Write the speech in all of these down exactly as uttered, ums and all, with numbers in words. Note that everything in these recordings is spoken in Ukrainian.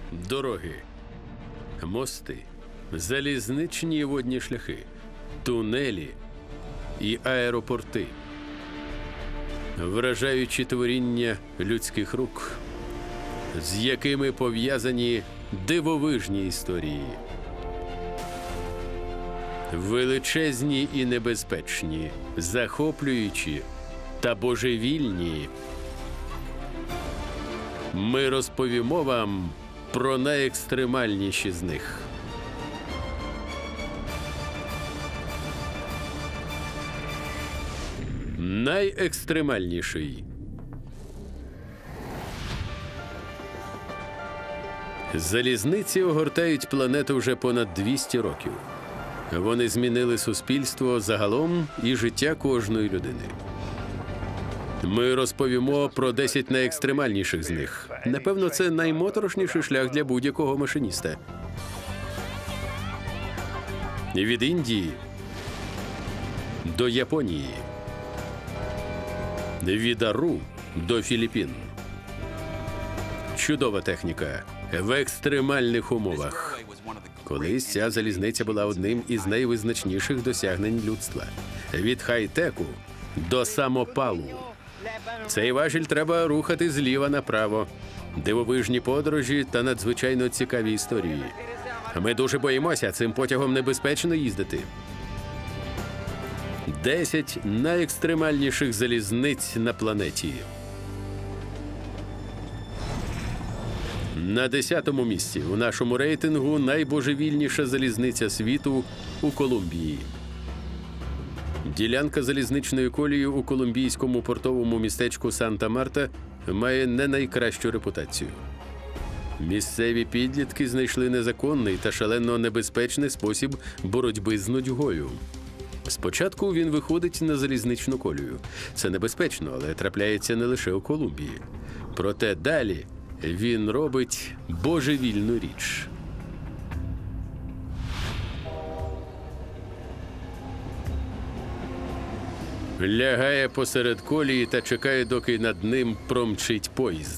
Дороги, мости, залізничні і водні шляхи, тунелі і аеропорти. Вражаючі творіння людських рук, з якими пов'язані дивовижні історії. Величезні і небезпечні, захоплюючі та божевільні. Ми розповімо вам про найекстремальніші з них. Найекстремальніший. Залізниці огортають планету вже понад двісті років. Вони змінили суспільство загалом і життя кожної людини. Ми розповімо про десять найекстремальніших з них. Напевно, це наймоторошніший шлях для будь-якого машиніста. Від Індії до Японії. Від Ару до Філіппін. Чудова техніка в екстремальних умовах. Колись ця залізниця була одним із найвизначніших досягнень людства. Від хай-теку до самопалу. Цей важіль треба рухати зліва направо. Дивовижні подорожі та надзвичайно цікаві історії. Ми дуже боїмося, цим потягом небезпечно їздити. Десять найекстремальніших залізниць на планеті. На десятому місці у нашому рейтингу найбожевільніша залізниця світу у Колумбії. Ділянка залізничної колії у колумбійському портовому містечку Санта-Марта має не найкращу репутацію. Місцеві підлітки знайшли незаконний та шалено небезпечний спосіб боротьби з нудьгою. Спочатку він виходить на залізничну колію. Це небезпечно, але трапляється не лише у Колумбії. Проте далі він робить божевільну річ. Лягає посеред колії та чекає, доки над ним промчить поїзд.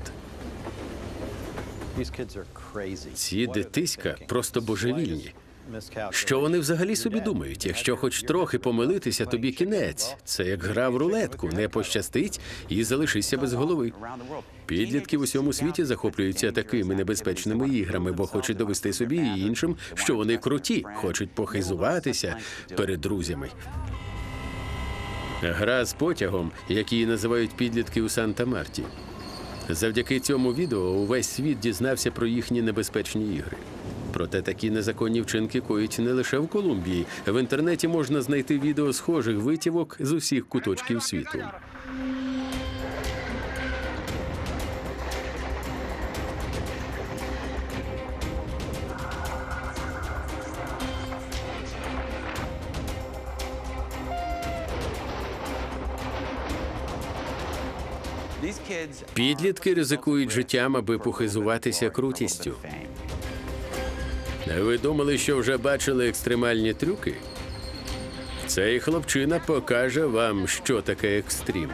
Ці дитиська просто божевільні. Що вони взагалі собі думають? Якщо хоч трохи помилитися, тобі кінець. Це як гра в рулетку. Не пощастить і залишишся без голови. Підлітки в усьому світі захоплюються такими небезпечними іграми, бо хочуть довести собі і іншим, що вони круті, хочуть похизуватися перед друзями. Гра з потягом, які називають підлітки у Санта-Марті. Завдяки цьому відео увесь світ дізнався про їхні небезпечні ігри. Проте такі незаконні вчинки коїть не лише в Колумбії. В інтернеті можна знайти відео схожих витівок з усіх куточків світу. Підлітки ризикують життям, аби похизуватися крутістю. Ви думали, що вже бачили екстремальні трюки? Цей хлопчина покаже вам, що таке екстрім.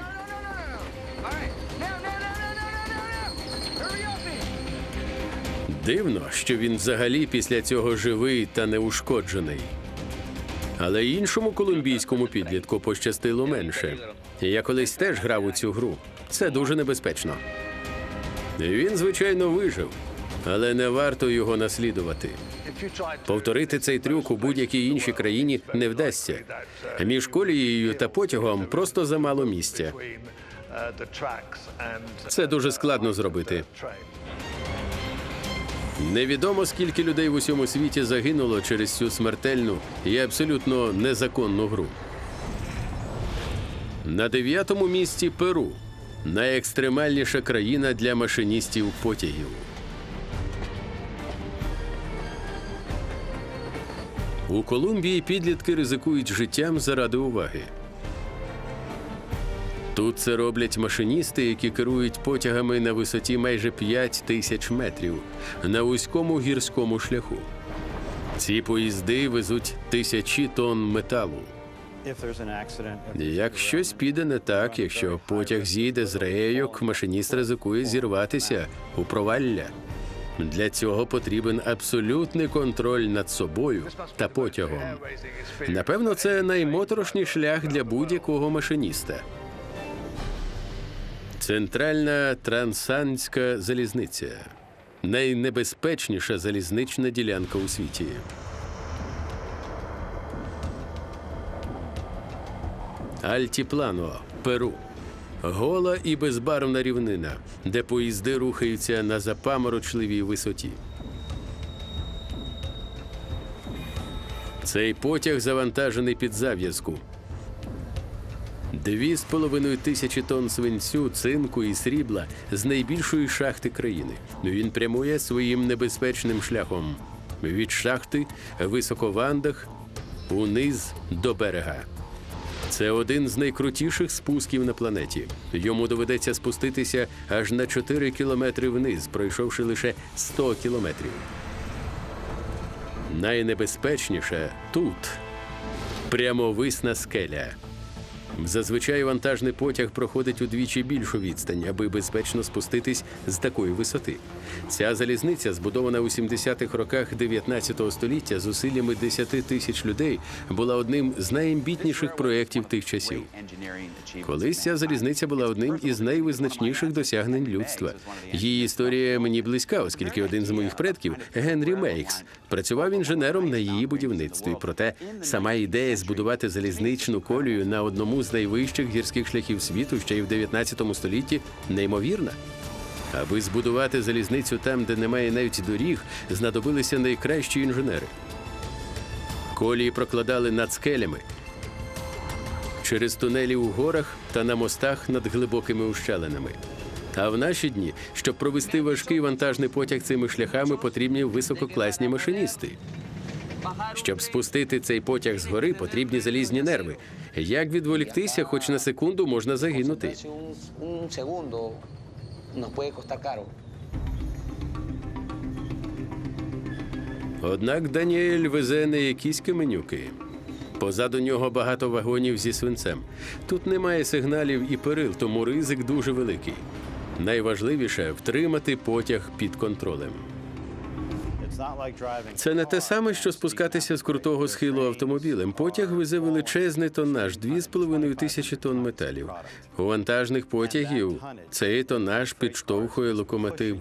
Дивно, що він взагалі після цього живий та неушкоджений. Але іншому колумбійському підлітку пощастило менше. Я колись теж грав у цю гру. Це дуже небезпечно. Він, звичайно, вижив, але не варто його наслідувати. Повторити цей трюк у будь-якій іншій країні не вдасться. Між колією та потягом просто замало місця. Це дуже складно зробити. Невідомо, скільки людей в усьому світі загинуло через цю смертельну і абсолютно незаконну гру. На дев'ятому місці Перу. Найекстремальніша країна для машиністів потягів. У Колумбії підлітки ризикують життям заради уваги. Тут це роблять машиністи, які керують потягами на висоті майже п'ять тисяч метрів на вузькому гірському шляху. Ці поїзди везуть тисячі тонн металу. Як щось піде не так, якщо потяг зійде з рейок, машиніст ризикує зірватися у провалля. Для цього потрібен абсолютний контроль над собою та потягом. Напевно, це наймоторошніший шлях для будь-якого машиніста. Центральна Трансанська залізниця – найнебезпечніша залізнична ділянка у світі. Альтіплано, Перу. Гола і безбарвна рівнина, де поїзди рухаються на запаморочливій висоті. Цей потяг завантажений під зав'язку. Дві з половиною тисячі тонн свинцю, цинку і срібла з найбільшої шахти країни. Він прямує своїм небезпечним шляхом. Від шахти високо в Андах, униз до берега. Це один з найкрутіших спусків на планеті. Йому доведеться спуститися аж на чотири кілометри вниз, пройшовши лише сто кілометрів. Найнебезпечніше тут – прямовисна скеля. Зазвичай вантажний потяг проходить удвічі більшу відстань, аби безпечно спуститись з такої висоти. Ця залізниця, збудована у сімдесятих роках дев'ятнадцятого століття зусиллями десяти тисяч людей, була одним з найамбітніших проєктів тих часів. Колись ця залізниця була одним із найвизначніших досягнень людства. Її історія мені близька, оскільки один з моїх предків, Генрі Мейкс, працював інженером на її будівництві. Проте сама ідея збудувати залізничну колію на одному з найвищих гірських шляхів світу ще й в дев'ятнадцятому столітті неймовірна. Аби збудувати залізницю там, де немає навіть доріг, знадобилися найкращі інженери. Колії прокладали над скелями, через тунелі у горах та на мостах над глибокими ущелинами. А в наші дні, щоб провести важкий вантажний потяг цими шляхами, потрібні висококласні машиністи. Щоб спустити цей потяг з гори, потрібні залізні нерви. Як відволіктися, хоч на секунду можна загинути. Однак Даніель везе не якісь каменюки. Позаду нього багато вагонів зі свинцем. Тут немає сигналів і перил, тому ризик дуже великий. Найважливіше – втримати потяг під контролем. Це не те саме, що спускатися з крутого схилу автомобілем. Потяг везе величезний тоннаж – дві з половиною тисячі тонн металів. У вантажних потягів цей тоннаж підштовхує локомотив.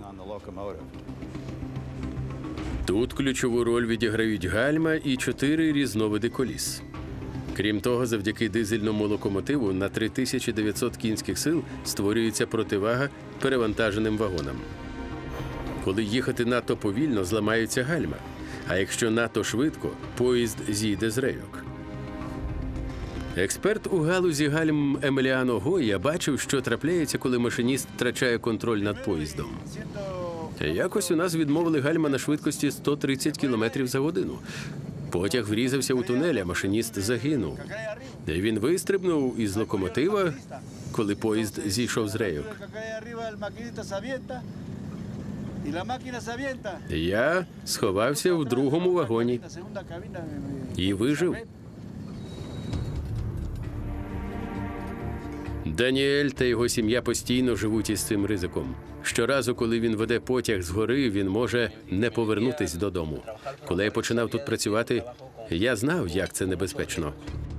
Тут ключову роль відіграють гальма і чотири різновиди коліс. Крім того, завдяки дизельному локомотиву на три тисячі дев'ятсот кінських сил створюється противага перевантаженим вагонам. Коли їхати надто повільно, зламаються гальма, а якщо надто швидко, поїзд зійде з рейок. Експерт у галузі гальм Емеліано Гойя бачив, що трапляється, коли машиніст втрачає контроль над поїздом. Якось у нас відмовили гальма на швидкості сто тридцять кілометрів за годину. Потяг врізався у тунель, а машиніст загинув. Він вистрибнув із локомотива, коли поїзд зійшов з рейок. Я сховався в другому вагоні і вижив. Даніель та його сім'я постійно живуть із цим ризиком. Щоразу, коли він веде потяг згори, він може не повернутись додому. Коли я починав тут працювати, я знав, як це небезпечно.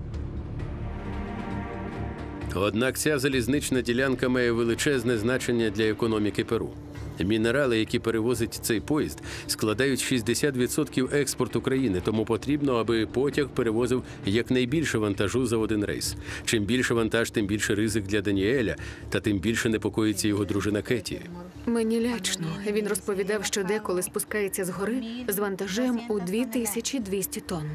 Однак ця залізнична ділянка має величезне значення для економіки Перу. Мінерали, які перевозить цей поїзд, складають шістдесят відсотків експорту країни, тому потрібно, аби потяг перевозив якнайбільше вантажу за один рейс. Чим більше вантаж, тим більше ризик для Даніеля, та тим більше непокоїться його дружина Кеті. Мені лячно. Він розповідав, що деколи спускається з гори з вантажем у дві тисячі двісті тонн.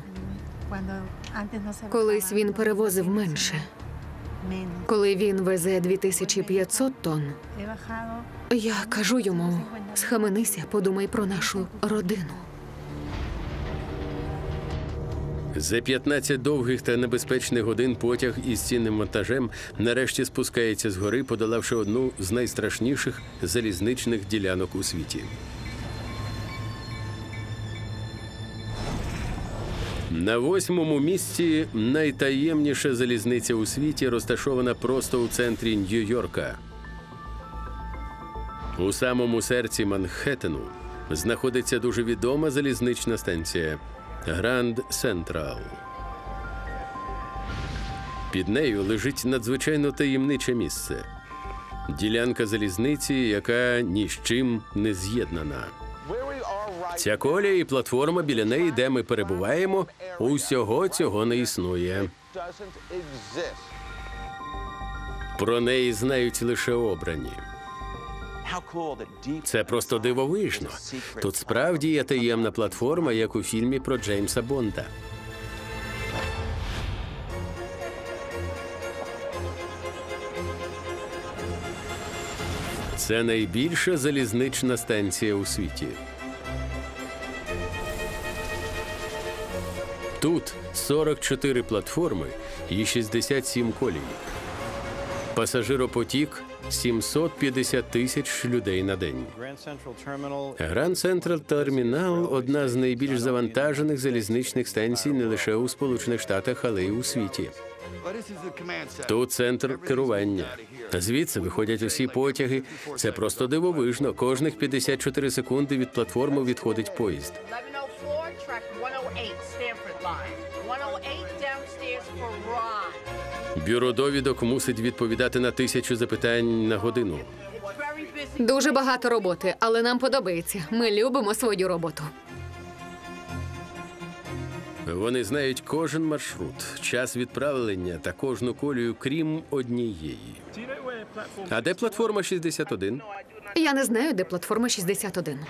Колись він перевозив менше. Коли він везе дві тисячі п'ятсот тонн, я кажу йому: схаменися, подумай про нашу родину. За п'ятнадцять довгих та небезпечних годин потяг із цінним вантажем нарешті спускається з гори, подолавши одну з найстрашніших залізничних ділянок у світі. На восьмому місці найтаємніша залізниця у світі, розташована просто у центрі Нью-Йорка. У самому серці Манхеттену знаходиться дуже відома залізнична станція Гранд Централ. Під нею лежить надзвичайно таємниче місце – ділянка залізниці, яка ні з чим не з'єднана. Ця колія і платформа біля неї, де ми перебуваємо, усього цього не існує. Про неї знають лише обрані. Це просто дивовижно. Тут справді є таємна платформа, як у фільмі про Джеймса Бонда. Це найбільша залізнична станція у світі. Тут сорок чотири платформи і шістдесят сім колій. Пасажиропотік – сімсот п'ятдесят тисяч людей на день. Гранд Централ Термінал – одна з найбільш завантажених залізничних станцій не лише у Сполучених Штатах, але й у світі. Тут центр керування. Звідси виходять усі потяги. Це просто дивовижно. Кожних п'ятдесят чотири секунди від платформи відходить поїзд. Бюро довідок мусить відповідати на тисячу запитань на годину. Дуже багато роботи, але нам подобається. Ми любимо свою роботу. Вони знають кожен маршрут, час відправлення та кожну колію, крім однієї. А де платформа шістдесят один? Я не знаю, де платформа шістдесят один.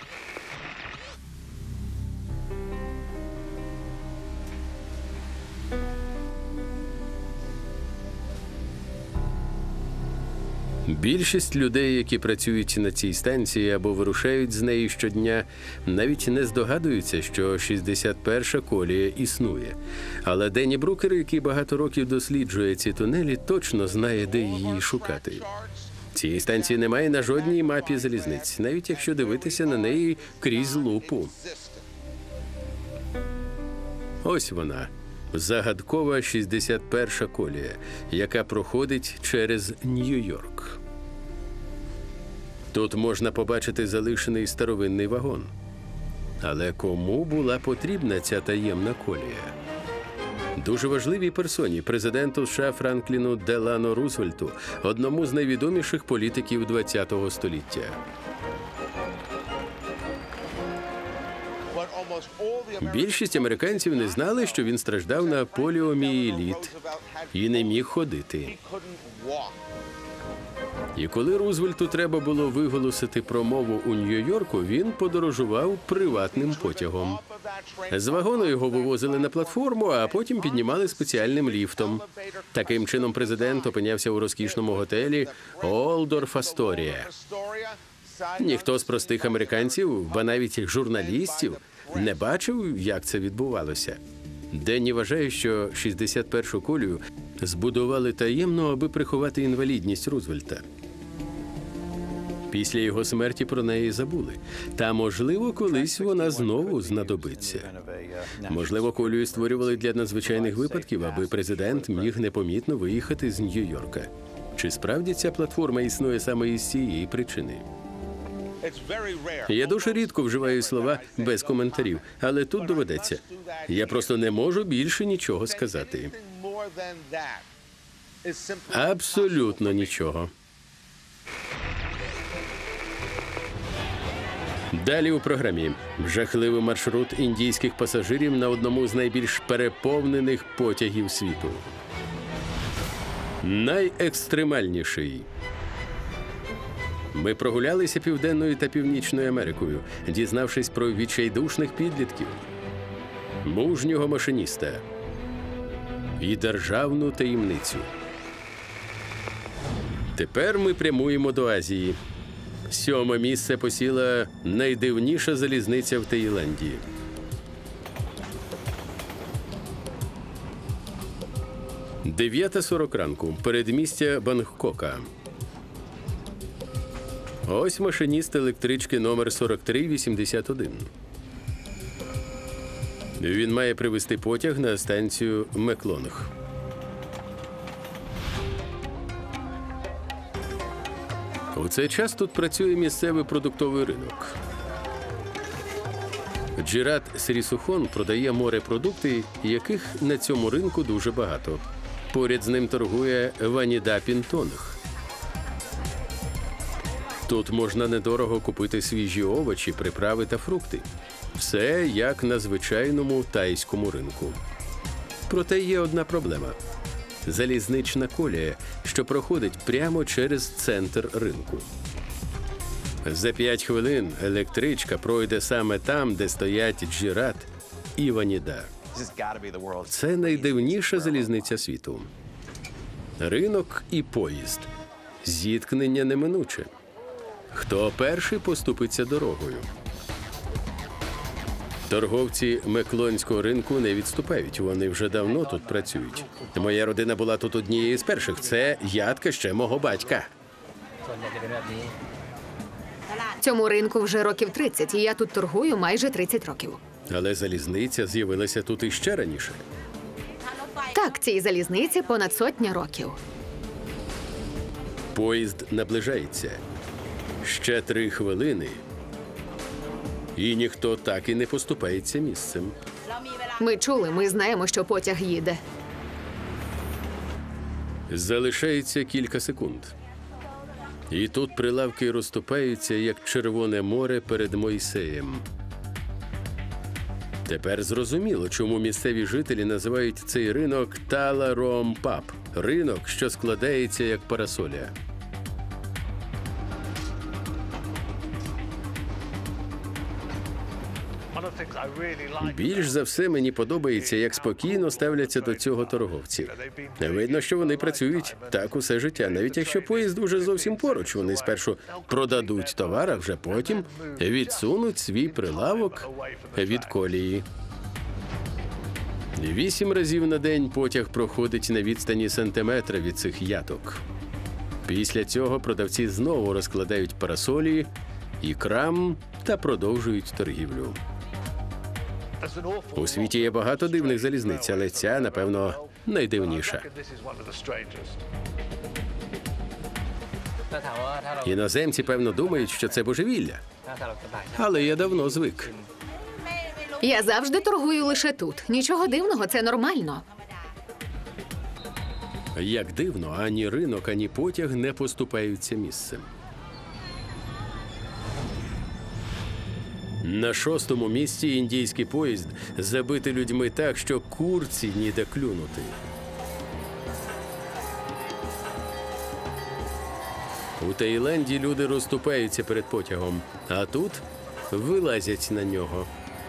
Більшість людей, які працюють на цій станції або вирушають з неї щодня, навіть не здогадуються, що шістдесят перша колія існує. Але Денні Брукер, який багато років досліджує ці тунелі, точно знає, де її шукати. Цієї станції немає на жодній мапі залізниць, навіть якщо дивитися на неї крізь лупу. Ось вона. Загадкова шістдесят перша колія, яка проходить через Нью-Йорк. Тут можна побачити залишений старовинний вагон. Але кому була потрібна ця таємна колія? Дуже важливій персоні – президенту США Франкліну Делано Рузвельту, одному з найвідоміших політиків ХХ століття. Більшість американців не знали, що він страждав на поліомієліт і не міг ходити. І коли Рузвельту треба було виголосити промову у Нью-Йорку, він подорожував приватним потягом. З вагону його вивозили на платформу, а потім піднімали спеціальним ліфтом. Таким чином президент опинявся у розкішному готелі «Олдорф Асторія». Ніхто з простих американців, ба навіть журналістів, не бачив, як це відбувалося. Денні вважає, що шістдесят першу колію збудували таємно, аби приховати інвалідність Рузвельта. Після його смерті про неї забули. Та, можливо, колись вона знову знадобиться. Можливо, колію створювали для надзвичайних випадків, аби президент міг непомітно виїхати з Нью-Йорка. Чи справді ця платформа існує саме із цієї причини? Я дуже рідко вживаю слова без коментарів, але тут доведеться. Я просто не можу більше нічого сказати. Абсолютно нічого. Далі у програмі жахливий маршрут індійських пасажирів на одному з найбільш переповнених потягів світу. Найекстремальніший. Ми прогулялися Південною та Північною Америкою, дізнавшись про відчайдушних підлітків, мужнього машиніста і державну таємницю. Тепер ми прямуємо до Азії. Сьоме місце посіла найдивніша залізниця в Таїланді. дев'ята сорок ранку, передмістя Бангкока. Ось машиніст електрички номер сорок три вісімдесят один. Він має привезти потяг на станцію Меклонг. У цей час тут працює місцевий продуктовий ринок. Джірат Срісухон продає морепродукти, яких на цьому ринку дуже багато. Поряд з ним торгує Ваніда Пінтонг. Тут можна недорого купити свіжі овочі, приправи та фрукти. Все як на звичайному тайському ринку. Проте є одна проблема – залізнична колія, що проходить прямо через центр ринку. За п'ять хвилин електричка пройде саме там, де стоять Джірат і Ваніда. Це найдивніша залізниця світу. Ринок і поїзд. Зіткнення неминуче. Хто перший поступиться дорогою? Торговці Меклонського ринку не відступають. Вони вже давно тут працюють. Моя родина була тут однією з перших. Це ядка ще мого батька. Цьому ринку вже років тридцять, і я тут торгую майже тридцять років. Але залізниця з'явилася тут іще раніше. Так, цій залізниці понад сотня років. Поїзд наближається. Ще три хвилини. І ніхто так і не поступається місцем. Ми чули, ми знаємо, що потяг їде. Залишається кілька секунд. І тут прилавки розступаються, як Червоне море перед Мойсеєм. Тепер зрозуміло, чому місцеві жителі називають цей ринок Тала Ром Пап – ринок, що складається як парасоля. Більш за все мені подобається, як спокійно ставляться до цього торговці. Видно, що вони працюють так усе життя. Навіть якщо поїзд уже зовсім поруч, вони спершу продадуть товар, а вже потім відсунуть свій прилавок від колії. Вісім разів на день потяг проходить на відстані сантиметра від цих яток. Після цього продавці знову розкладають парасолі і крам та продовжують торгівлю. У світі є багато дивних залізниць, але ця, напевно, найдивніша. Іноземці, певно, думають, що це божевілля. Але я давно звик. Я завжди торгую лише тут. Нічого дивного, це нормально. Як дивно, ані ринок, ані потяг не поступаються місцем. На шостому місці індійський поїзд забитий людьми так, що курці ніде клюнути. У Таїланді люди розступаються перед потягом, а тут вилазять на нього.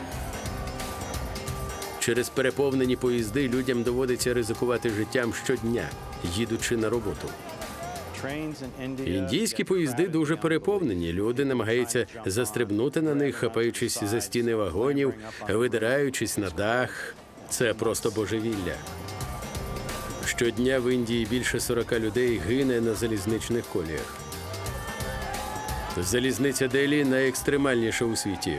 Через переповнені поїзди людям доводиться ризикувати життям щодня, їдучи на роботу. Індійські поїзди дуже переповнені. Люди намагаються застрибнути на них, хапаючись за стіни вагонів, видираючись на дах. Це просто божевілля. Щодня в Індії більше сорока людей гине на залізничних коліях. Залізниця Делі найекстремальніша у світі.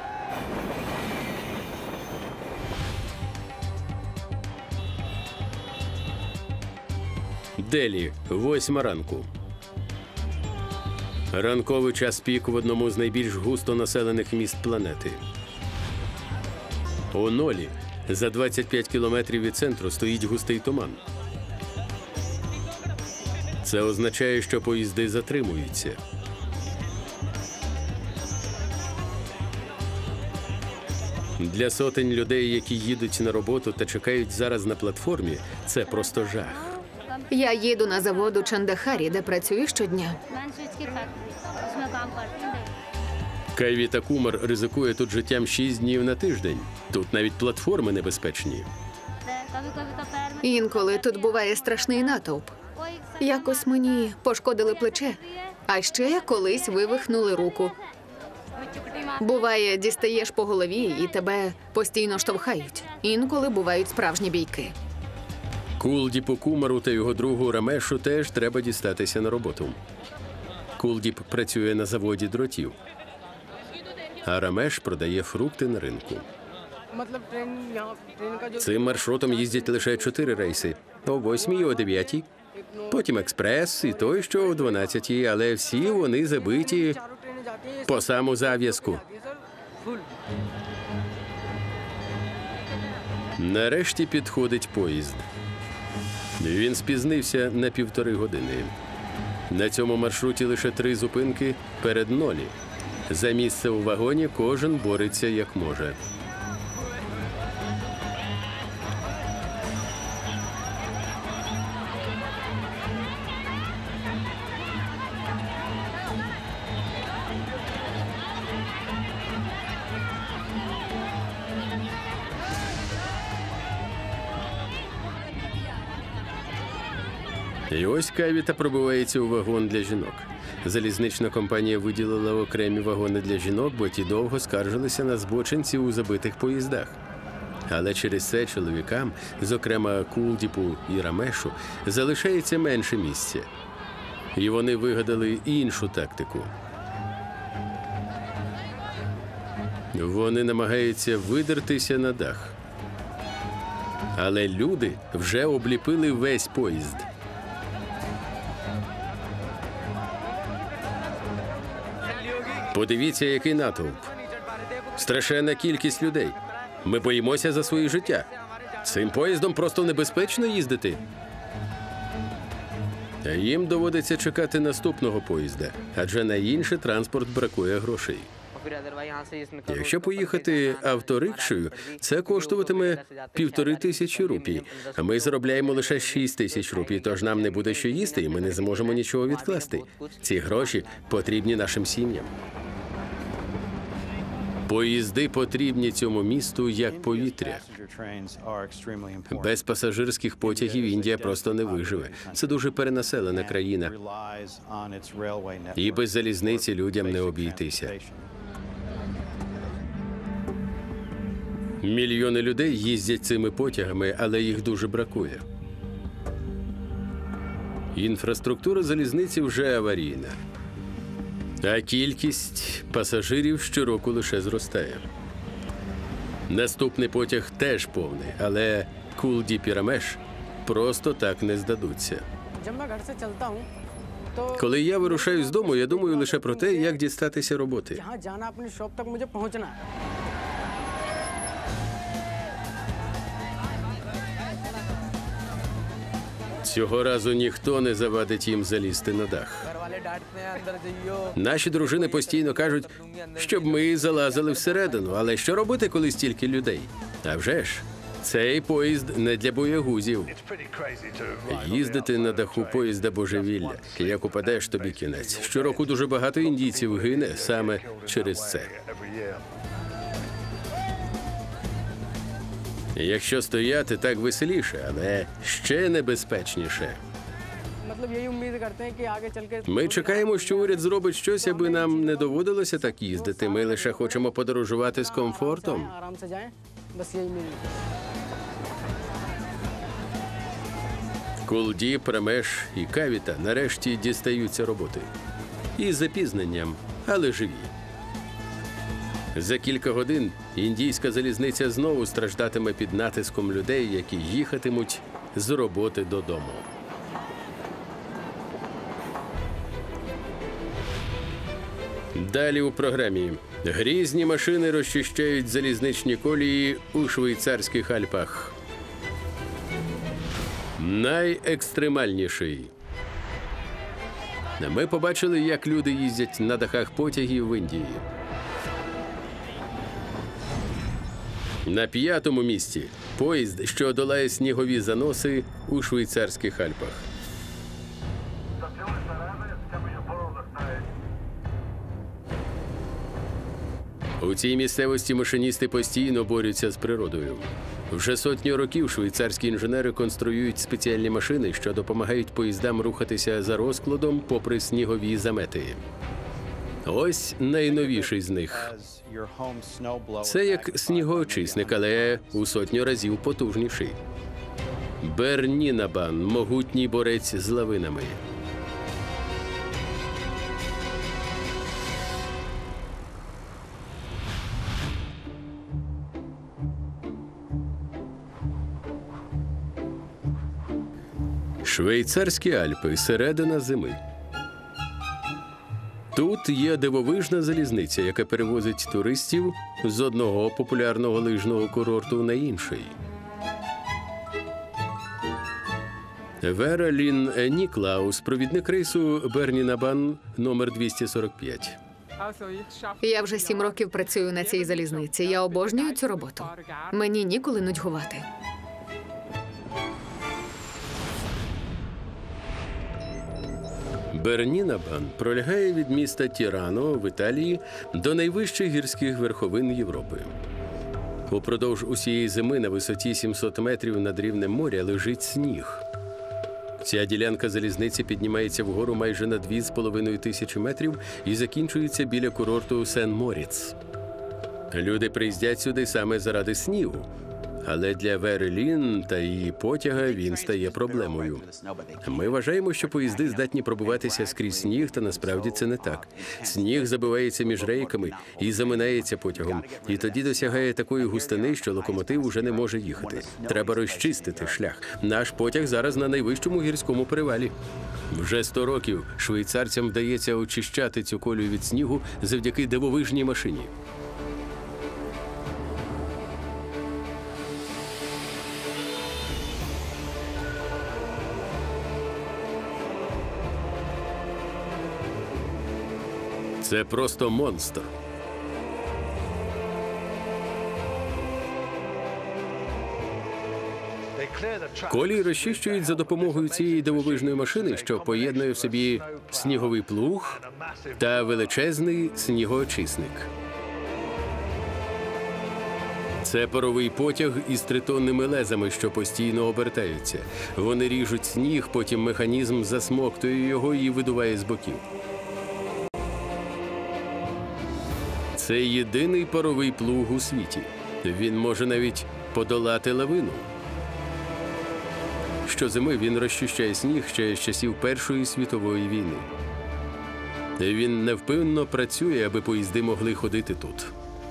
Делі, восьма ранку. Ранковий час пік в одному з найбільш густонаселених міст планети. У нолі, за двадцять п'ять кілометрів від центру, стоїть густий туман. Це означає, що поїзди затримуються. Для сотень людей, які їдуть на роботу та чекають зараз на платформі, це просто жах. Я їду на завод у Чандахарі, де працюю щодня. Кайвіта Кумар ризикує тут життям шість днів на тиждень. Тут навіть платформи небезпечні. Інколи тут буває страшний натовп. Якось мені пошкодили плече, а ще колись вивихнули руку. Буває, дістаєш по голові і тебе постійно штовхають. Інколи бувають справжні бійки. Кулдіпу Кумару та його другу Рамешу теж треба дістатися на роботу. Кулдіп працює на заводі дротів, а Рамеш продає фрукти на ринку. Цим маршрутом їздять лише чотири рейси – о восьмій, о дев'ятій, потім експрес і той, що о дванадцятій, але всі вони забиті по саму зав'язку. Нарешті підходить поїзд. Він спізнився на півтори години. На цьому маршруті лише три зупинки перед нолі. За місце у вагоні кожен бореться як може. І ось Кавіта пробивається у вагон для жінок. Залізнична компанія виділила окремі вагони для жінок, бо ті довго скаржилися на збочинців у забитих поїздах. Але через це чоловікам, зокрема Кулдіпу і Рамешу, залишається менше місця. І вони вигадали іншу тактику. Вони намагаються видертися на дах. Але люди вже обліпили весь поїзд. Подивіться, який натовп. Страшенна кількість людей. Ми боїмося за свої життя. Цим поїздом просто небезпечно їздити. А їм доводиться чекати наступного поїзда, адже на інший транспорт бракує грошей. Якщо поїхати авторикшею, це коштуватиме півтори тисячі рупій. А ми заробляємо лише шість тисяч рупій, тож нам не буде що їсти, і ми не зможемо нічого відкласти. Ці гроші потрібні нашим сім'ям. Поїзди потрібні цьому місту як повітря. Без пасажирських потягів Індія просто не виживе. Це дуже перенаселена країна. І без залізниці людям не обійтися. Мільйони людей їздять цими потягами, але їх дуже бракує. Інфраструктура залізниці вже аварійна. А кількість пасажирів щороку лише зростає. Наступний потяг теж повний, але Кулдіп і Рамеш просто так не здадуться. Коли я вирушаю з дому, я думаю лише про те, як дістатися роботи. Цього разу ніхто не завадить їм залізти на дах. Наші дружини постійно кажуть, щоб ми залазили всередину. Але що робити, коли стільки людей? А вже ж, цей поїзд не для боягузів. Їздити на даху поїзда божевілля. Як упадеш, тобі кінець. Щороку дуже багато індійців гине саме через це. Якщо стояти, так веселіше, але ще небезпечніше. Ми чекаємо, що уряд зробить щось, аби нам не доводилося так їздити. Ми лише хочемо подорожувати з комфортом. Кулдіп, Рамеш і Кавіта нарешті дістаються роботи. Із запізненням, але живі. За кілька годин індійська залізниця знову страждатиме під натиском людей, які їхатимуть з роботи додому. Далі у програмі. Грізні машини розчищають залізничні колії у швейцарських Альпах. Найекстремальніший. Ми побачили, як люди їздять на дахах потягів в Індії. На п'ятому місці – поїзд, що долає снігові заноси у швейцарських Альпах. У цій місцевості машиністи постійно борються з природою. Вже сотню років швейцарські інженери конструюють спеціальні машини, що допомагають поїздам рухатися за розкладом попри снігові замети. Ось найновіший з них. Це як снігоочисник, але у сотню разів потужніший. Бернінабан – могутній борець з лавинами. Швейцарські Альпи – середина зими. Тут є дивовижна залізниця, яка перевозить туристів з одного популярного лижного курорту на інший. Вера Лін Ніклаус, провідник рейсу Берні-Набан номер двісті сорок п'ять. Я вже сім років працюю на цій залізниці. Я обожнюю цю роботу. Мені ніколи нудьгувати. Берні-Набан пролягає від міста Тірано в Італії до найвищих гірських верховин Європи. Упродовж усієї зими на висоті сімсот метрів над рівнем моря лежить сніг. Ця ділянка залізниці піднімається вгору майже на дві з половиною тисячі метрів і закінчується біля курорту Сен-Моріц. Люди приїздять сюди саме заради снігу. Але для Вери Лін та її потяга він стає проблемою. Ми вважаємо, що поїзди здатні пробиватися скрізь сніг, та насправді це не так. Сніг забивається між рейками і заминається потягом. І тоді досягає такої густини, що локомотив уже не може їхати. Треба розчистити шлях. Наш потяг зараз на найвищому гірському перевалі. Вже сто років швейцарцям вдається очищати цю колію від снігу завдяки дивовижній машині. Це просто монстр. Колії розчищують за допомогою цієї дивовижної машини, що поєднує в собі сніговий плуг та величезний снігоочисник. Це паровий потяг із тритонними лезами, що постійно обертаються. Вони ріжуть сніг, потім механізм засмоктує його і видуває з боків. Це єдиний паровий плуг у світі. Він може навіть подолати лавину. Щозими він розчищає сніг ще з часів Першої світової війни. Він невпинно працює, аби поїзди могли ходити тут.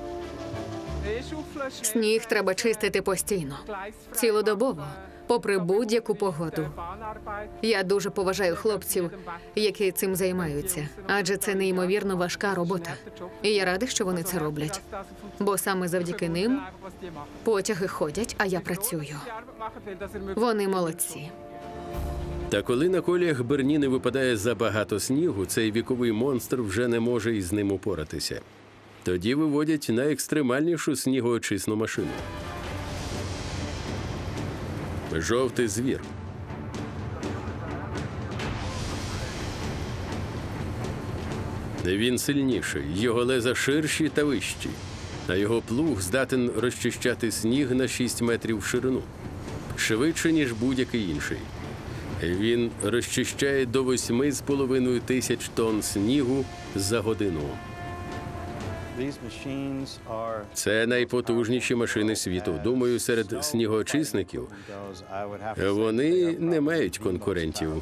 Сніг треба чистити постійно, цілодобово, попри будь-яку погоду. Я дуже поважаю хлопців, які цим займаються, адже це неймовірно важка робота. І я рада, що вони це роблять, бо саме завдяки ним потяги ходять, а я працюю. Вони молодці. Та коли на коліях Берніни випадає забагато снігу, цей віковий монстр вже не може із ним упоратися. Тоді виводять найекстремальнішу снігоочисну машину. Жовтий звір. Він сильніший, його леза ширші та вищі, а його плуг здатен розчищати сніг на шість метрів в ширину. Швидше, ніж будь-який інший. Він розчищає до восьми з половиною тисяч тонн снігу за годину. Це найпотужніші машини світу. Думаю, серед снігоочисників вони не мають конкурентів.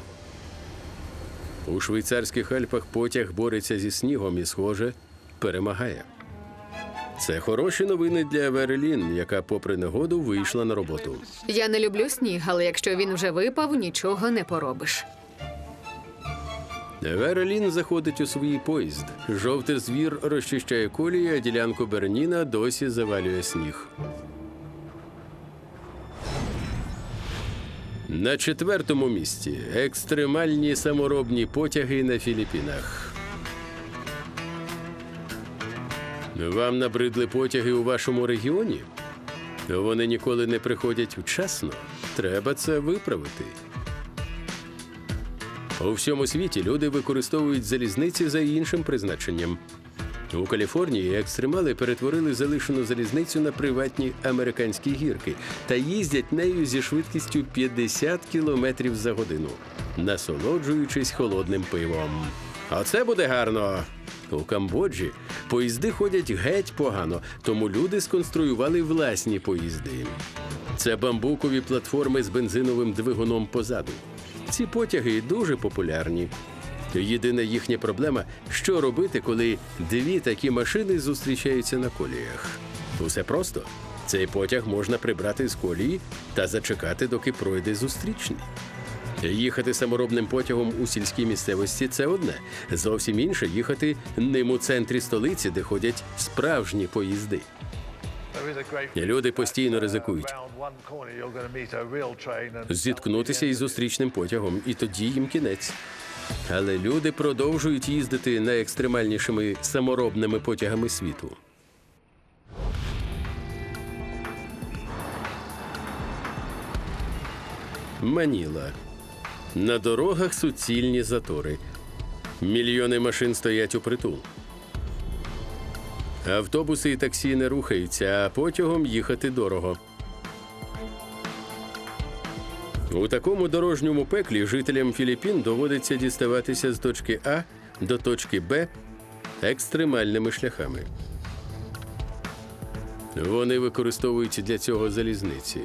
У швейцарських Альпах потяг бореться зі снігом і, схоже, перемагає. Це хороші новини для Вери Лін, яка, попри негоду, вийшла на роботу. Я не люблю сніг, але якщо він вже випав, нічого не поробиш. Вера Лін заходить у свій поїзд. Жовтий звір розчищає колії, а ділянку Берніна досі завалює сніг. На четвертому місці – екстремальні саморобні потяги на Філіппінах. Вам набридли потяги у вашому регіоні? Вони ніколи не приходять вчасно. Треба це виправити. У всьому світі люди використовують залізниці за іншим призначенням. У Каліфорнії екстремали перетворили залишену залізницю на приватні американські гірки та їздять нею зі швидкістю п'ятдесят кілометрів за годину, насолоджуючись холодним пивом. Оце буде гарно! У Камбоджі поїзди ходять геть погано, тому люди сконструювали власні поїзди. Це бамбукові платформи з бензиновим двигуном позаду. Ці потяги дуже популярні. Єдина їхня проблема – що робити, коли дві такі машини зустрічаються на коліях. Усе просто. Цей потяг можна прибрати з колії та зачекати, доки пройде зустрічний. Їхати саморобним потягом у сільській місцевості – це одне. Зовсім інше – їхати ним у центрі столиці, де ходять справжні поїзди. Люди постійно ризикують зіткнутися із зустрічним потягом, і тоді їм кінець. Але люди продовжують їздити найекстремальнішими саморобними потягами світу. Маніла. На дорогах суцільні затори. Мільйони машин стоять упритул. Автобуси і таксі не рухаються, а потягом їхати дорого. У такому дорожньому пеклі жителям Філіппін доводиться діставатися з точки А до точки Б екстремальними шляхами. Вони використовують для цього залізниці.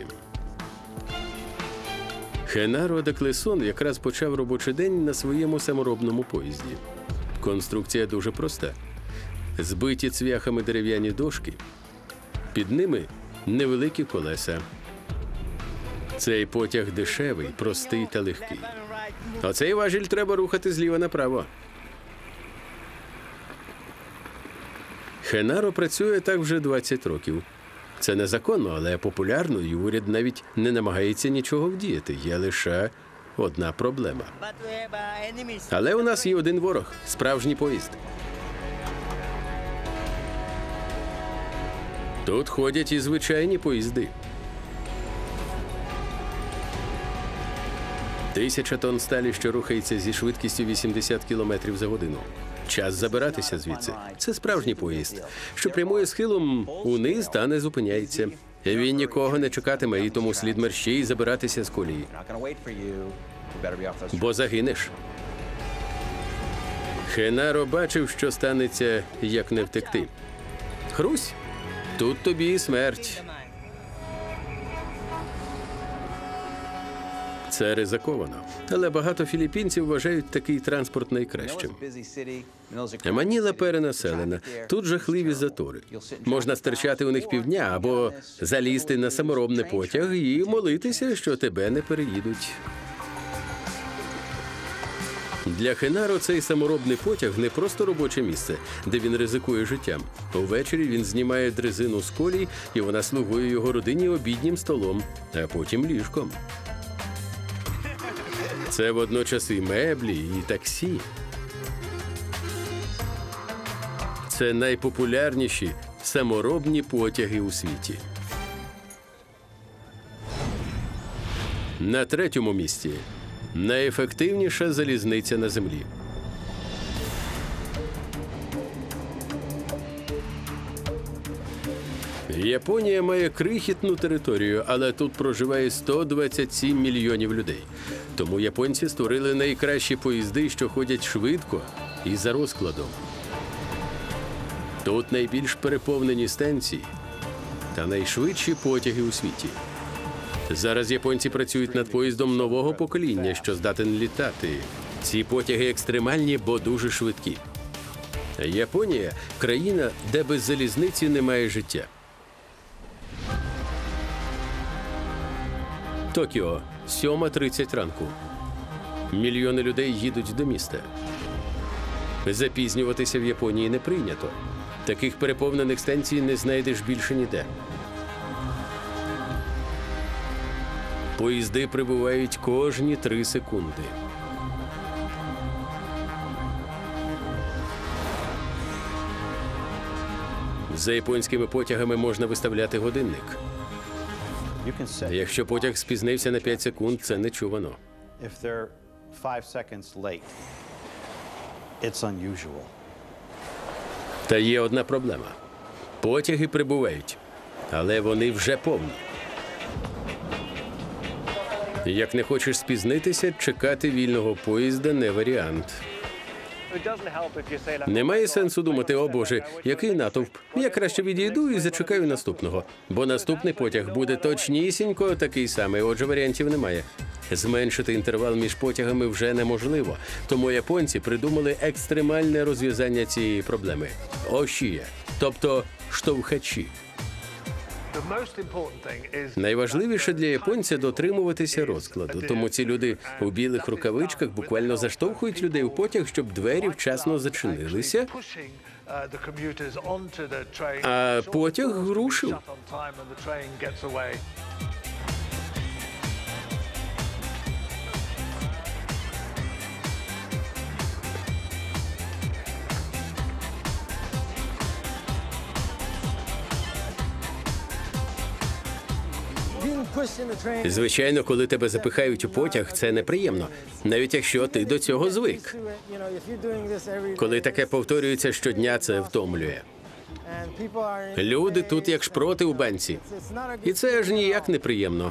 Хенаро де Клесон якраз почав робочий день на своєму саморобному поїзді. Конструкція дуже проста. Збиті цвяхами дерев'яні дошки, під ними невеликі колеса. Цей потяг дешевий, простий та легкий. Оцей важіль треба рухати зліва направо. Хенаро працює так вже двадцять років. Це незаконно, але популярно, і уряд навіть не намагається нічого вдіяти. Є лише одна проблема. Але у нас є один ворог – справжній поїзд. Тут ходять і звичайні поїзди. Тисяча тонн сталі, що рухається зі швидкістю вісімдесят кілометрів за годину. Час забиратися звідси. Це справжній поїзд, що прямує схилом униз та не зупиняється. Він нікого не чекатиме, і тому слід мерщій забиратися з колії. Бо загинеш. Хенаро бачив, що станеться, як не втекти. Хрусь, тут тобі і смерть. Це ризиковано. Але багато філіппінців вважають такий транспорт найкращим. Маніла перенаселена. Тут жахливі затори. Можна стерчати у них півдня або залізти на саморобний потяг і молитися, що тебе не переїдуть. Для Хенаро цей саморобний потяг не просто робоче місце, де він ризикує життям. Увечері він знімає дрезину з колій, і вона слугує його родині обіднім столом, а потім ліжком. Це водночас і меблі, і таксі. Це найпопулярніші саморобні потяги у світі. На третьому місці – найефективніша залізниця на землі. Японія має крихітну територію, але тут проживає сто двадцять сім мільйонів людей. Тому японці створили найкращі поїзди, що ходять швидко і за розкладом. Тут найбільш переповнені станції та найшвидші потяги у світі. Зараз японці працюють над поїздом нового покоління, що здатен літати. Ці потяги екстремальні, бо дуже швидкі. Японія – країна, де без залізниці немає життя. Токіо. сьома тридцять ранку. Мільйони людей їдуть до міста. Запізнюватися в Японії не прийнято. Таких переповнених станцій не знайдеш більше ніде. Поїзди прибувають кожні три секунди. За японськими потягами можна виставляти годинник. Якщо потяг спізнився на п'ять секунд, це нечувано. Та є одна проблема. Потяги прибувають, але вони вже повні. Як не хочеш спізнитися, чекати вільного поїзда не варіант. Немає сенсу думати, о Боже, який натовп. Я краще відійду і зачекаю наступного. Бо наступний потяг буде точнісінько такий самий, отже варіантів немає. Зменшити інтервал між потягами вже неможливо. Тому японці придумали екстремальне розв'язання цієї проблеми – ошія, тобто штовхачі. Найважливіше для японця дотримуватися розкладу, тому ці люди у білих рукавичках буквально заштовхують людей у потяг, щоб двері вчасно зачинилися, а потяг рушив. Звичайно, коли тебе запихають у потяг, це неприємно, навіть якщо ти до цього звик. Коли таке повторюється щодня, це втомлює. Люди тут як шпроти у банці. І це аж ніяк неприємно.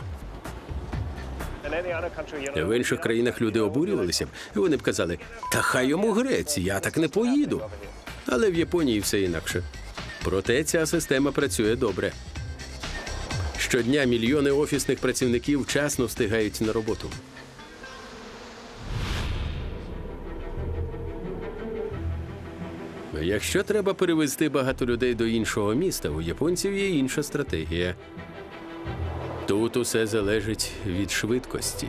В інших країнах люди обурювалися б, і вони б казали, та хай йому грець, я так не поїду. Але в Японії все інакше. Проте ця система працює добре. Щодня мільйони офісних працівників вчасно встигають на роботу. Якщо треба перевезти багато людей до іншого міста, у японців є інша стратегія. Тут усе залежить від швидкості.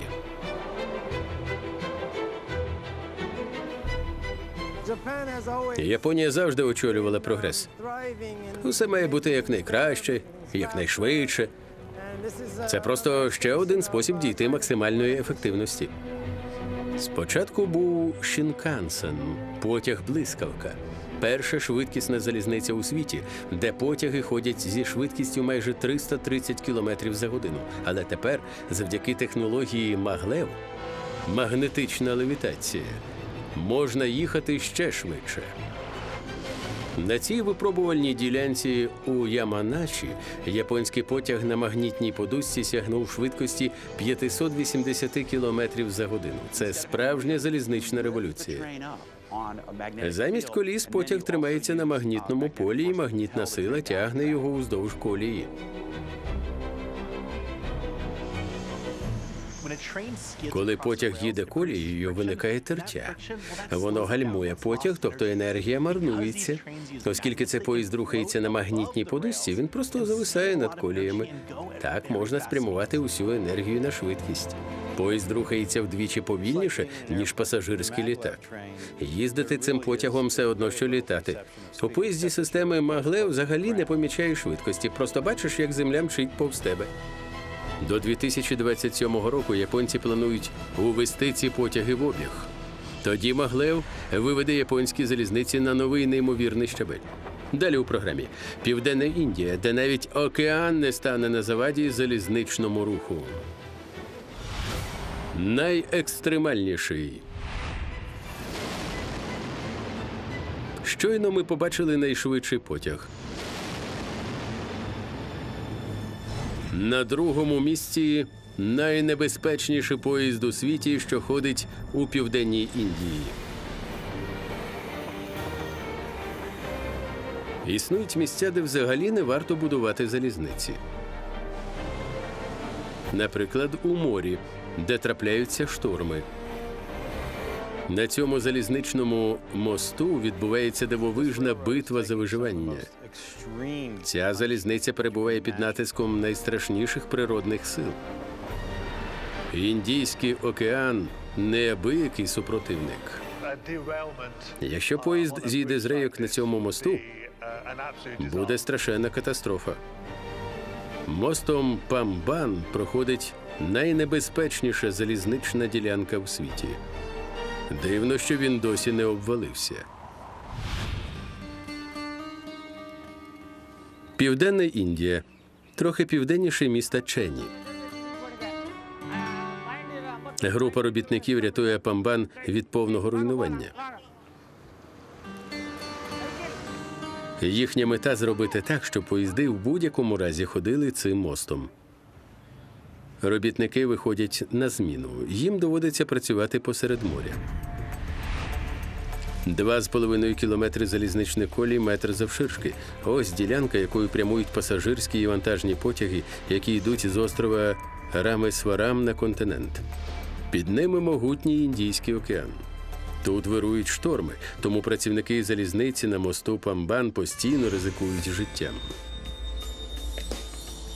Японія завжди очолювала прогрес. Усе має бути якнайкраще, якнайшвидше. Це просто ще один спосіб дійти максимальної ефективності. Спочатку був Шінкансен – потяг-блискавка. Перша швидкісна залізниця у світі, де потяги ходять зі швидкістю майже триста тридцять кілометрів за годину. Але тепер, завдяки технології Маглев, магнетична левітація, можна їхати ще швидше. На цій випробувальній ділянці у Яманачі японський потяг на магнітній подушці сягнув швидкості п'ятсот вісімдесят кілометрів за годину. Це справжня залізнична революція. Замість коліс потяг тримається на магнітному полі, і магнітна сила тягне його уздовж колії. Коли потяг їде колією, виникає тертя. Воно гальмує потяг, тобто енергія марнується. Оскільки цей поїзд рухається на магнітній подушці, він просто зависає над коліями. Так можна спрямувати усю енергію на швидкість. Поїзд рухається вдвічі повільніше, ніж пасажирський літак. Їздити цим потягом все одно, що літати. У поїзді системи Маглев взагалі не помічаєш швидкості, просто бачиш, як земля мчить повз тебе. До дві тисячі двадцять сьомого року японці планують увести ці потяги в обіг. Тоді Маглев виведе японські залізниці на новий неймовірний щабель. Далі у програмі Південна Індія, де навіть океан не стане на заваді залізничному руху. Найекстремальніший. Щойно ми побачили найшвидший потяг. На другому місці найнебезпечніший поїзд у світі, що ходить у Південній Індії. Існують місця, де взагалі не варто будувати залізниці. Наприклад, у морі, де трапляються шторми. На цьому залізничному мосту відбувається дивовижна битва за виживання. Ця залізниця перебуває під натиском найстрашніших природних сил. Індійський океан – неабиякий супротивник. Якщо поїзд зійде з рейок на цьому мосту, буде страшенна катастрофа. Мостом Памбан проходить найнебезпечніша залізнична ділянка в світі. Дивно, що він досі не обвалився. Південна Індія. Трохи південніше міста Чені. Група робітників рятує Памбан від повного руйнування. Їхня мета – зробити так, щоб поїзди в будь-якому разі ходили цим мостом. Робітники виходять на зміну. Їм доводиться працювати посеред моря. Два з половиною кілометри залізничних колій, метр завширшки. Ось ділянка, якою прямують пасажирські і вантажні потяги, які йдуть з острова Рамесварам на континент. Під ними могутній Індійський океан. Тут вирують шторми, тому працівники залізниці на мосту Памбан постійно ризикують життям.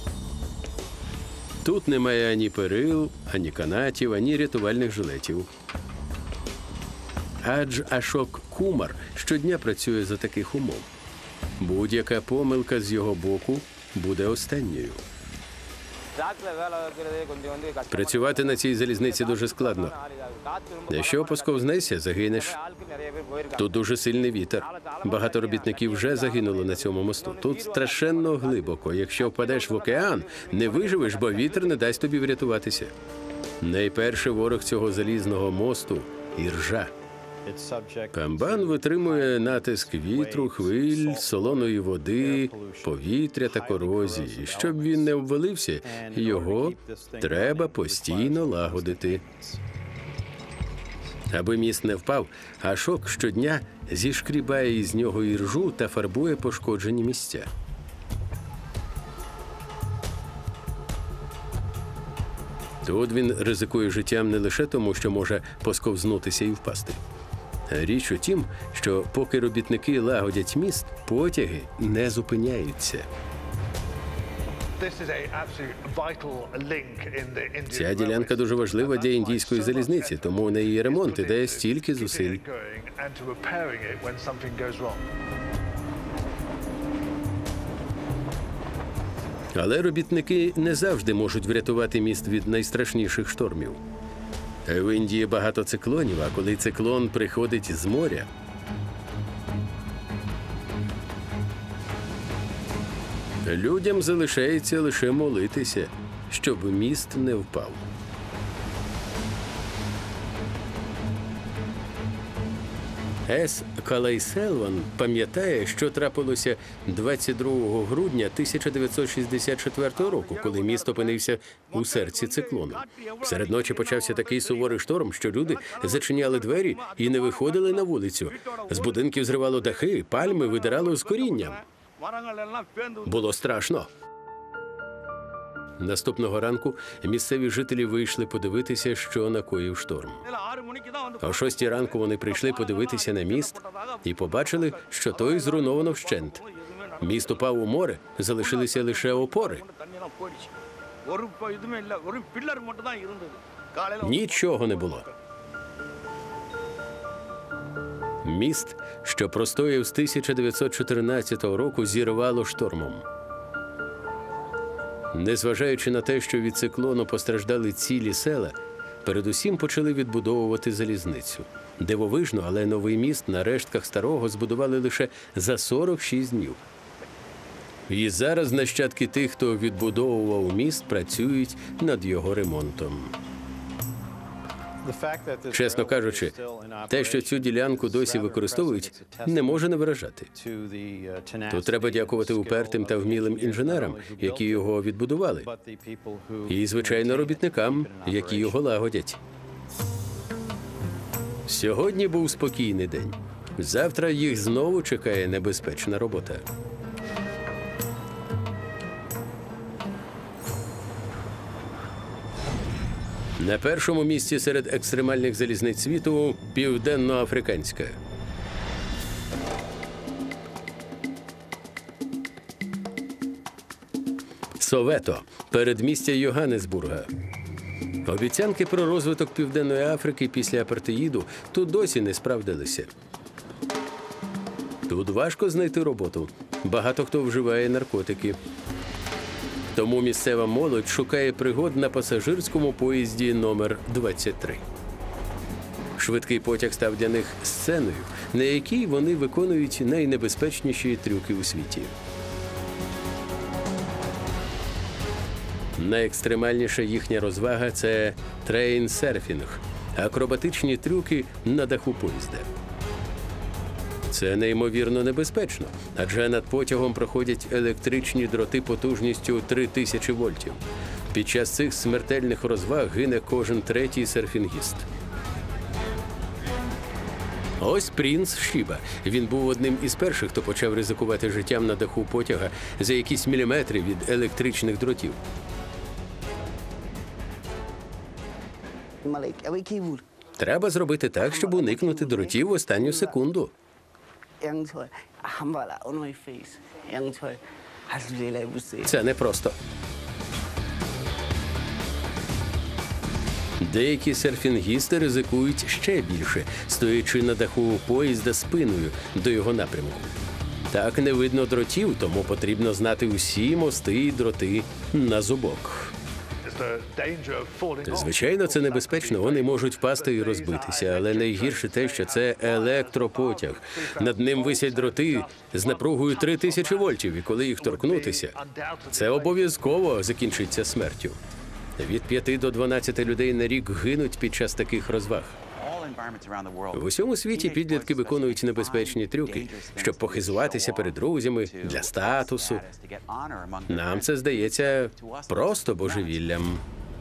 Тут немає ані перил, ані канатів, ані рятувальних жилетів. Адж Ашок Кумар щодня працює за таких умов. Будь-яка помилка з його боку буде останньою. Працювати на цій залізниці дуже складно. Якщо посковзнешся, загинеш. Тут дуже сильний вітер. Багато робітників вже загинуло на цьому мосту. Тут страшенно глибоко. Якщо впадеш в океан, не виживеш, бо вітер не дасть тобі врятуватися. Найперший ворог цього залізного мосту – іржа. Камбан витримує натиск вітру, хвиль, солоної води, повітря та корозії. Щоб він не обвалився, його треба постійно лагодити. Аби міст не впав, Ашок щодня зішкрібає із нього іржу та фарбує пошкоджені місця. Тут він ризикує життям не лише тому, що може посковзнутися і впасти. Річ у тім, що поки робітники лагодять міст, потяги не зупиняються. Ця ділянка дуже важлива для індійської залізниці, тому у неї ремонт іде стільки зусиль. Але робітники не завжди можуть врятувати міст від найстрашніших штормів. В Індії багато циклонів, а коли циклон приходить з моря, людям залишається лише молитися, щоб міст не впав. Ес Калайселван пам'ятає, що трапилося двадцять другого грудня тисяча дев'ятсот шістдесят четвертого року, коли міст опинився у серці циклону. Серед ночі почався такий суворий шторм, що люди зачиняли двері і не виходили на вулицю. З будинків зривало дахи, пальми видирало з корінням. Було страшно. Наступного ранку місцеві жителі вийшли подивитися, що накоїв шторм. О шостій ранку вони прийшли подивитися на міст і побачили, що той зруйновано вщент. Міст упав у море, залишилися лише опори. Нічого не було. Міст, що простояв з тисяча дев'ятсот чотирнадцятого року, зірвало штормом. Незважаючи на те, що від циклону постраждали цілі села, передусім почали відбудовувати залізницю. Дивовижно, але новий міст на рештках старого збудували лише за сорок шість днів. І зараз нащадки тих, хто відбудовував міст, працюють над його ремонтом. Чесно кажучи, те, що цю ділянку досі використовують, не може не вражати. Тут треба дякувати упертим та вмілим інженерам, які його відбудували, і, звичайно, робітникам, які його лагодять. Сьогодні був спокійний день. Завтра їх знову чекає небезпечна робота. На першому місці серед екстремальних залізниць світу – південноафриканська. Совето – передмістя Йоганнесбурга. Обіцянки про розвиток Південної Африки після апартеїду тут досі не справдилися. Тут важко знайти роботу. Багато хто вживає наркотики. Тому місцева молодь шукає пригод на пасажирському поїзді номер двадцять три. Швидкий потяг став для них сценою, на якій вони виконують найнебезпечніші трюки у світі. Найекстремальніша їхня розвага – це трейн-серфінг – акробатичні трюки на даху поїзда. Це неймовірно небезпечно, адже над потягом проходять електричні дроти потужністю три тисячі вольтів. Під час цих смертельних розваг гине кожен третій серфінгіст. Ось Принц Шіба. Він був одним із перших, хто почав ризикувати життям на даху потяга за якісь міліметри від електричних дротів. Треба зробити так, щоб уникнути дротів в останню секунду. Це непросто. Деякі серфінгісти ризикують ще більше, стоячи на даху поїзда спиною до його напрямку. Так не видно дротів, тому потрібно знати усі мости і дроти на зубок. Звичайно, це небезпечно, вони можуть впасти і розбитися, але найгірше те, що це електропотяг. Над ним висять дроти з напругою три тисячі вольтів, і коли їх торкнутися, це обов'язково закінчиться смертю. Від п'яти до дванадцяти людей на рік гинуть під час таких розваг. В усьому світі підлітки виконують небезпечні трюки, щоб похизуватися перед друзями, для статусу. Нам це здається просто божевіллям.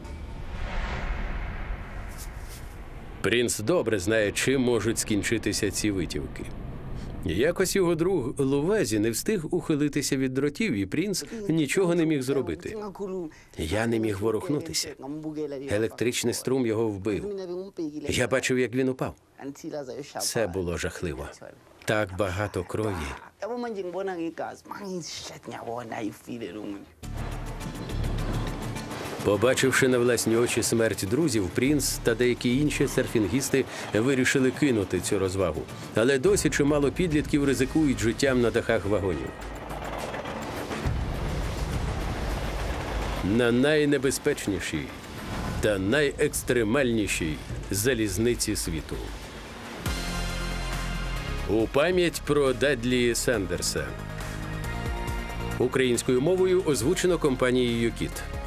Принц добре знає, чим можуть скінчитися ці витівки. Якось його друг Лувезі не встиг ухилитися від дротів, і принц нічого не міг зробити. Я не міг ворухнутися. Електричний струм його вбив. Я бачив, як він упав. Це було жахливо. Так багато крові. Побачивши на власні очі смерть друзів, принц та деякі інші серфінгісти вирішили кинути цю розвагу. Але досі чимало підлітків ризикують життям на дахах вагонів. На найнебезпечнішій та найекстремальнішій залізниці світу. У пам'ять про Дадлі Сандерса. Українською мовою озвучено компанією «Кіт».